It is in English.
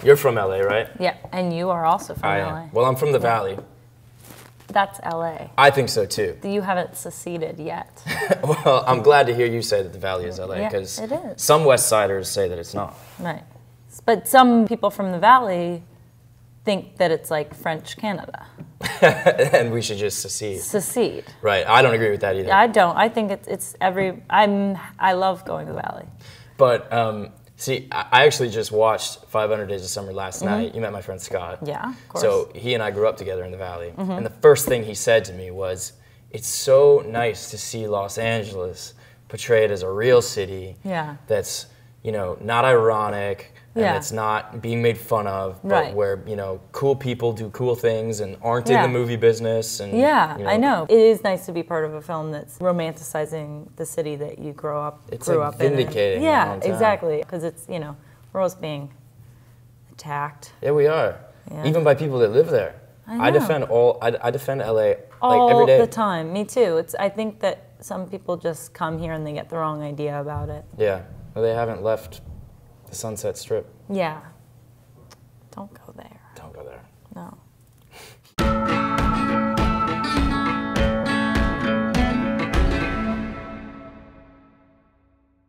You're from LA, right? Yeah, and you are also from LA. Well, I'm from the Valley. That's LA. I think so too. You haven't seceded yet. Well, I'm glad to hear you say that the Valley is LA, because it is. some West Siders say that it's not. Right. But some people from the Valley think that it's like French Canada. And we should just secede. Secede. Right. I don't agree with that either. I don't. I think I love going to the Valley. But see, I actually just watched 500 Days of Summer last night. You met my friend Scott. Yeah, of course. So he and I grew up together in the Valley. And the first thing he said to me was, it's so nice to see Los Angeles portrayed as a real city that's, you know, not ironic, and it's not being made fun of, but where, you know, cool people do cool things and aren't in the movie business. And you know, I know. It is nice to be part of a film that's romanticizing the city that you grew up in. It's like vindicating. Yeah, exactly. Because it's, you know, we're always being attacked. Yeah, we are. Yeah. Even by people that live there. I defend LA like every day. All the time. Me too. I think that some people just come here and they get the wrong idea about it. Yeah. Well, they haven't left the Sunset Strip. Yeah. Don't go there. Don't go there.